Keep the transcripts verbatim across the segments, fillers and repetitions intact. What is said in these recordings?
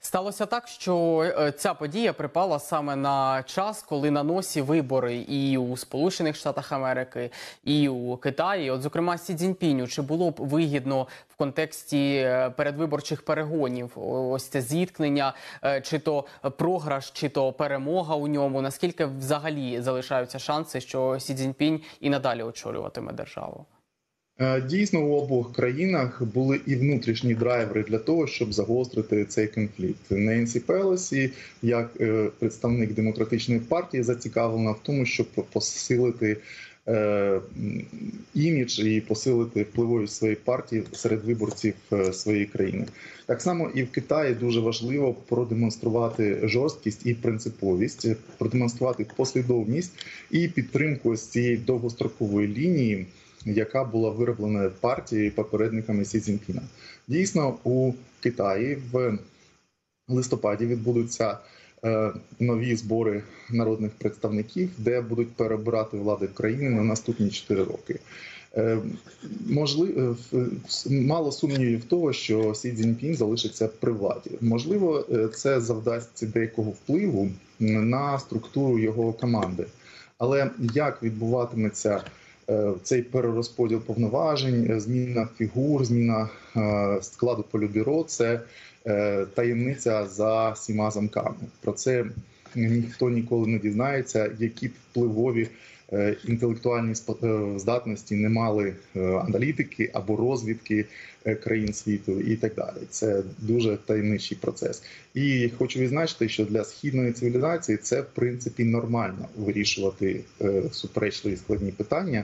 Сталося так, що е, ця подія припала саме на час, коли на носі вибори і у Сполучених Штатах Америки, і у Китаї. От, зокрема, Сі Цзіньпіню, чи було б вигідно в контексті е, передвиборчих перегонів ось це зіткнення, е, чи то програш, чи то перемога у ньому? Наскільки взагалі залишаються шанси, що Сі Цзіньпінь і надалі очолюватиме державу? Дійсно, у обох країнах були і внутрішні драйвери для того, щоб загострити цей конфлікт. Ненсі Пелосі, як представник демократичної партії, зацікавлена в тому, щоб посилити е, імідж і посилити впливовість своєї партії серед виборців своєї країни. Так само і в Китаї дуже важливо продемонструвати жорсткість і принциповість, продемонструвати послідовність і підтримку ось цієї довгострокової лінії, яка була вироблена партією і попередниками Сі Цзіньпіна. Дійсно, у Китаї в листопаді відбудуться е, нові збори народних представників, де будуть перебирати влади країни на наступні чотири роки. Е, можливо, мало сумнівів в того, що Сі Цзіньпін залишиться при владі. Можливо, це завдасть деякого впливу на структуру його команди. Але як відбуватиметься цей перерозподіл повноважень, зміна фігур, зміна складу політбюро – це таємниця за всіма замками. Про це ніхто ніколи не дізнається, які б впливові інтелектуальні здатності не мали аналітики або розвідки країн світу і так далі. Це дуже таємничий процес. І хочу відзначити, що для східної цивілізації це, в принципі, нормально вирішувати суперечливі складні питання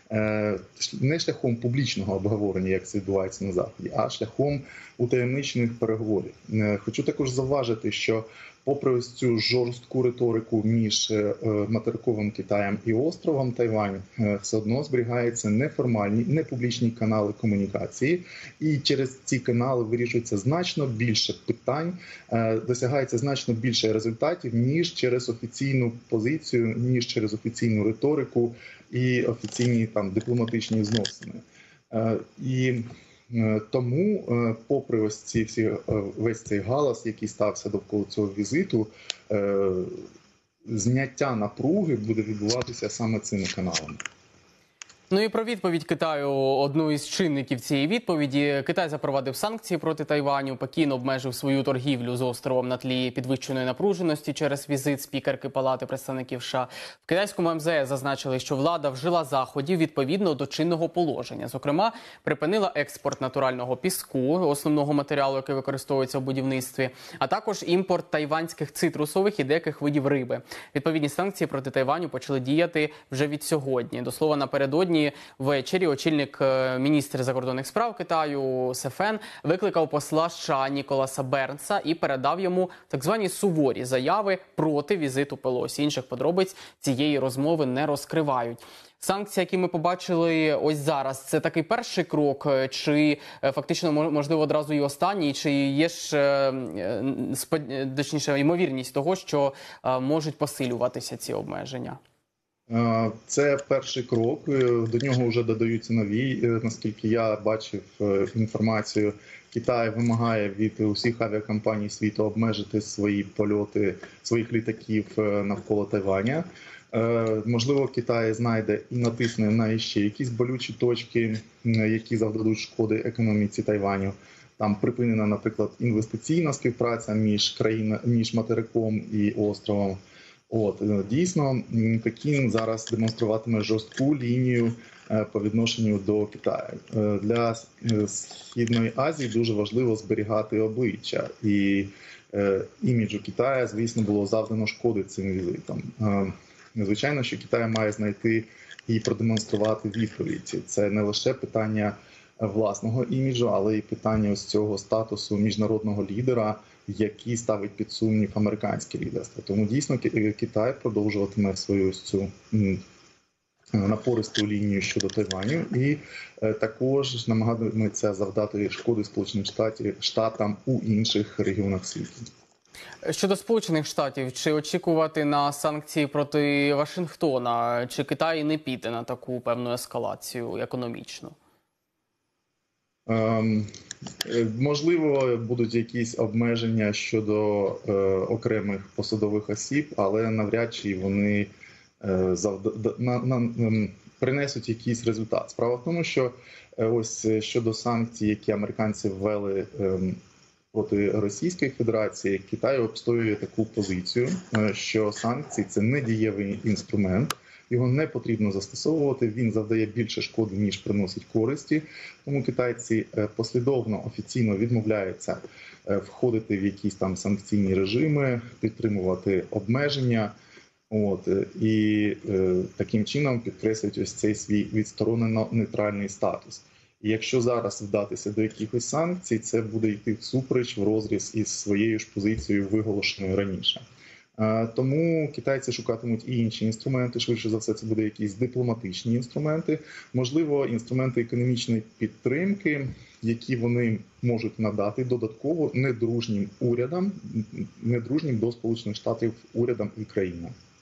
не шляхом публічного обговорення, як це відбувається на Заході, а шляхом утаємничених переговорів. Хочу також зауважити, що попри ось цю жорстку риторику між материковим Китаєм і островом Тайвань, все одно зберігаються неформальні, непублічні канали комунікації, і через ці канали вирішується значно більше питань, досягається значно більше результатів, ніж через офіційну позицію, ніж через офіційну риторику і офіційні там дипломатичні зносини. І тому, попри ось ці всі весь цей галас, який стався довкола цього візиту, зняття напруги буде відбуватися саме цими каналами. Ну і про відповідь Китаю, одну із чинників цієї відповіді. Китай запровадив санкції проти Тайваню, Пекін обмежив свою торгівлю з островом на тлі підвищеної напруженості через візит спікерки Палати представників США. В китайському ем зе ес зазначили, що влада вжила заходів відповідно до чинного положення. Зокрема, припинила експорт натурального піску, основного матеріалу, який використовується в будівництві, а також імпорт тайванських цитрусових і деяких видів риби. Відповідні санкції проти Тайваню почали діяти вже від сьогодні. До слова, напередодні ввечері очільник міністра закордонних справ Китаю Се Фен викликав посла США Ніколаса Бернса і передав йому так звані суворі заяви проти візиту Пелосі. Інших подробиць цієї розмови не розкривають. Санкції, які ми побачили ось зараз, це такий перший крок, чи фактично, можливо, одразу і останній, чи є ж, точніше, ймовірність того, що можуть посилюватися ці обмеження? Це перший крок, до нього вже додаються нові. Наскільки я бачив інформацію, Китай вимагає від усіх авіакомпаній світу обмежити свої польоти своїх літаків навколо Тайваня. Можливо, Китай знайде і натисне на ще якісь болючі точки, які завдадуть шкоди економіці Тайваню. Там припинена, наприклад, інвестиційна співпраця між країною, між материком і островом. От, дійсно, Пекін зараз демонструватиме жорстку лінію по відношенню до Китаю. Для Східної Азії дуже важливо зберігати обличчя. І іміджу Китаю, звісно, було завдано шкоди цим візитом. Звичайно, що Китай має знайти і продемонструвати відповідь. Це не лише питання власного іміджу, але й питання ось цього статусу міжнародного лідера, який ставить під сумнів американське лідерство. Тому дійсно Китай продовжуватиме свою ось цю напористу лінію щодо Тайваню і також намагатиметься завдати шкоди Сполученим Штатам у інших регіонах світу. Щодо Сполучених Штатів, чи очікувати на санкції проти Вашингтона, чи Китай не піде на таку певну ескалацію економічну? Ем, е, Можливо, будуть якісь обмеження щодо е, окремих посадових осіб, але навряд чи вони е, завда... на, на, ем, принесуть якийсь результат. Справа в тому, що е, ось е, щодо санкцій, які американці ввели ем, проти Російської Федерації, Китай обстоює таку позицію, е, що санкції – це недієвий інструмент. Його не потрібно застосовувати, він завдає більше шкоди, ніж приносить користі. Тому китайці послідовно, офіційно відмовляються входити в якісь там санкційні режими, підтримувати обмеження. От, і е, таким чином підкреслюють ось цей свій відсторонено-нейтральний статус. І якщо зараз вдатися до якихось санкцій, це буде йти всупереч, в розріз із своєю ж позицією, виголошеною раніше. Тому китайці шукатимуть і інші інструменти, швидше за все це буде якісь дипломатичні інструменти, можливо, інструменти економічної підтримки, які вони можуть надати додатково недружнім урядам, недружнім до Сполучених Штатів урядам і країнам.